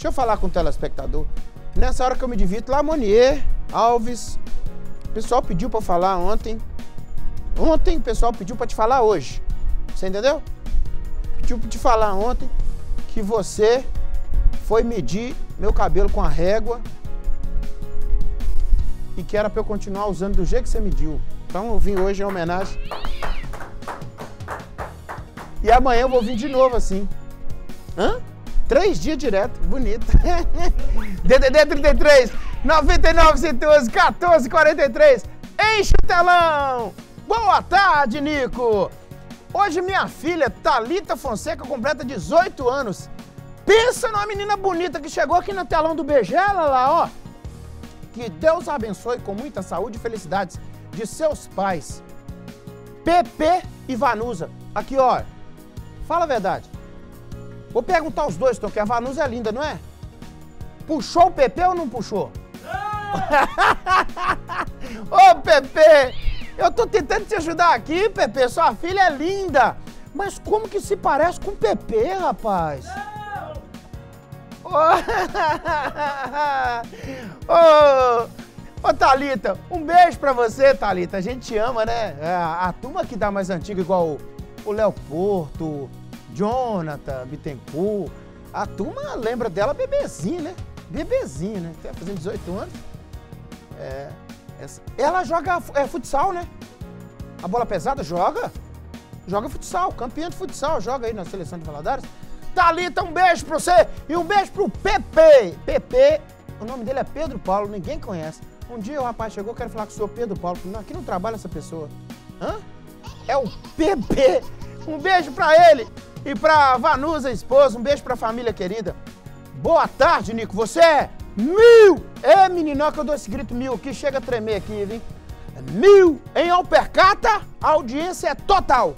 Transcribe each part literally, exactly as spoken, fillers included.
Deixa eu falar com o telespectador. Nessa hora que eu me divirto, lá, Monier, Alves, o pessoal pediu pra falar ontem. Ontem o pessoal pediu pra te falar hoje. Você entendeu? Pediu pra te falar ontem que você foi medir meu cabelo com a régua e que era pra eu continuar usando do jeito que você mediu. Então eu vim hoje em homenagem. E amanhã eu vou vir de novo assim. Hã? Três dias direto. Bonito. D D D trinta e três, noventa e nove, cento e doze, quatorze, quarenta e três. Enche o telão! Boa tarde, Nico! Hoje minha filha, Thalita Fonseca, completa dezoito anos. Pensa numa menina bonita que chegou aqui no telão do B G, ela lá, ó. Que Deus abençoe com muita saúde e felicidades de seus pais. Pepe e Vanusa. Aqui, ó. Fala a verdade. Vou perguntar aos dois, então, que a Vanusa é linda, não é? Puxou o Pepe ou não puxou? Ô, Pepe! Eu tô tentando te ajudar aqui, Pepe. Sua filha é linda. Mas como que se parece com o Pepe, rapaz? Ô, ô, Thalita, um beijo pra você, Thalita. A gente te ama, né? A, a turma que dá mais antiga, igual o Léo Porto, Jonathan Bittencourt. A turma lembra dela bebezinha, né? Bebezinha, né? Tá fazendo dezoito anos. É. Essa. Ela joga é, futsal, né? A bola pesada joga. Joga futsal, campeã de futsal. Joga aí na seleção de Valadares. Thalita, um beijo pra você e um beijo pro Pepe. Pepe, o nome dele é Pedro Paulo, ninguém conhece. Um dia o rapaz chegou, quero falar com o senhor Pedro Paulo. Não, aqui não trabalha essa pessoa. Hã? É o Pepe. Um beijo pra ele e pra Vanusa, esposa. Um beijo pra família querida. Boa tarde, Nico. Você é mil. É, meninó, que eu dou esse grito mil aqui, chega a tremer aqui, viu? É mil. Em Alpercata, a audiência é total.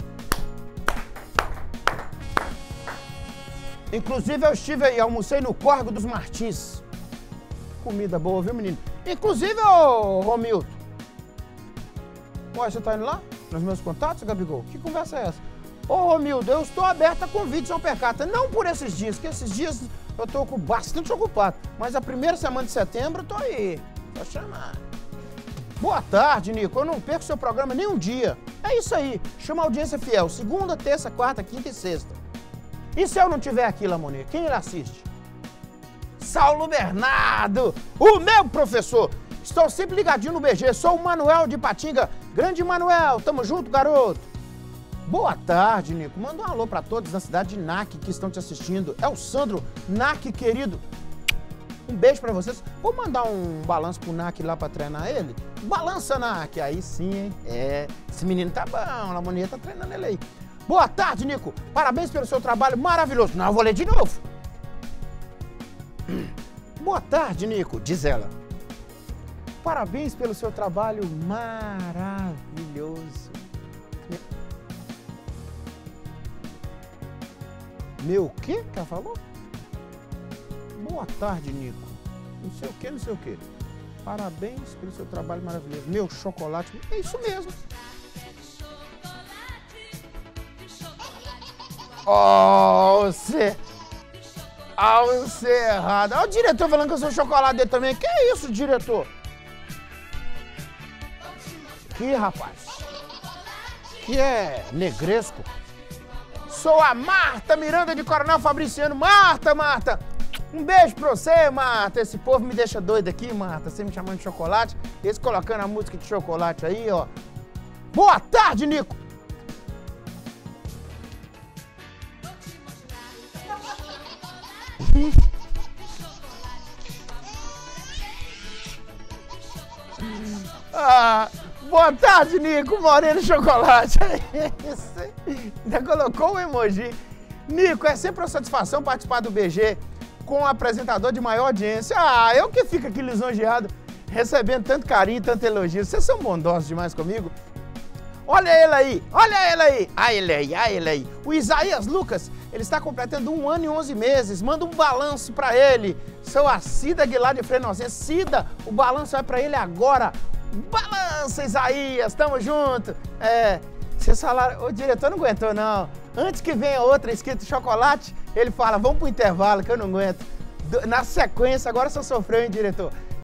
Inclusive, eu estive aí, almocei no Córrego dos Martins. Comida boa, viu, menino? Inclusive, ô Romildo. Ué, você tá indo lá? Nos meus contatos, Gabigol? Que conversa é essa? Ô, Romildo, eu estou aberto a convites ao Percata. Não por esses dias, que esses dias eu tô bastante ocupado. Mas a primeira semana de setembro eu tô aí. Só chamar. Boa tarde, Nico. Eu não perco seu programa nem um dia. É isso aí. Chama a audiência fiel. Segunda, terça, quarta, quinta e sexta. E se eu não tiver aqui, Lamonet, quem ele assiste? Saulo Bernardo, o meu professor. Estou sempre ligadinho no B G. Sou o Manuel de Patinga. Grande Manuel, tamo junto, garoto. Boa tarde, Nico. Manda um alô pra todos na cidade de Nac que estão te assistindo. É o Sandro, Nac querido. Um beijo pra vocês. Vou mandar um balanço pro Nac lá pra treinar ele? Balança, Nac. Aí sim, hein? É, esse menino tá bom, a Lamonet tá treinando ele aí. Boa tarde, Nico. Parabéns pelo seu trabalho maravilhoso. Não, eu vou ler de novo. Boa tarde, Nico, diz ela. Parabéns pelo seu trabalho maravilhoso. Meu o quê que ela falou? Boa tarde, Nico. Não sei o quê, não sei o quê. Parabéns pelo seu trabalho maravilhoso. Meu chocolate. É isso mesmo. Oh, você... Ah, você é errado. Olha o diretor falando que eu sou chocolate dele também. Que é isso, diretor? Que, rapaz? Que é negresco? Sou a Marta Miranda de Coronel Fabriciano. Marta, Marta! Um beijo pra você, Marta. Esse povo me deixa doido aqui, Marta. Você me chamando de chocolate. Eles colocando a música de chocolate aí, ó. Boa tarde, Nico. Ah, boa tarde, Nico. Moreno Chocolate. Ainda colocou o emoji. Nico, é sempre uma satisfação participar do B G com o apresentador de maior audiência. Ah, eu que fico aqui lisonjeado, recebendo tanto carinho, tanto elogio. Vocês são bondosos demais comigo. Olha ele aí, olha ele aí. Ah, ele aí, ah, ele aí. O Isaías Lucas, ele está completando um ano e onze meses. Manda um balanço pra ele. Sou a Cida Aguilar de Frenossense. Cida, o balanço vai pra ele agora. Balança, Isaías, tamo junto. É, vocês falaram, o diretor não aguentou, não. Antes que venha outra escrito chocolate, ele fala, vamos pro intervalo, que eu não aguento. Na sequência, agora você sofreu, hein, diretor?